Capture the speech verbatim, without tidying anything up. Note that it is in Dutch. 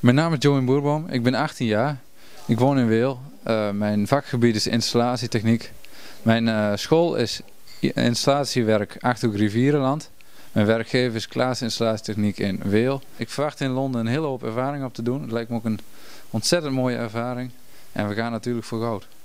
Mijn naam is Joey Boerboom, ik ben achttien jaar. Ik woon in Weel. Uh, mijn vakgebied is installatietechniek. Mijn uh, school is installatiewerk Achterhoek Rivierenland. Mijn werkgever is Klaas Installatietechniek in Weel. Ik verwacht in Londen een hele hoop ervaring op te doen. Het lijkt me ook een ontzettend mooie ervaring. En we gaan natuurlijk voor goud.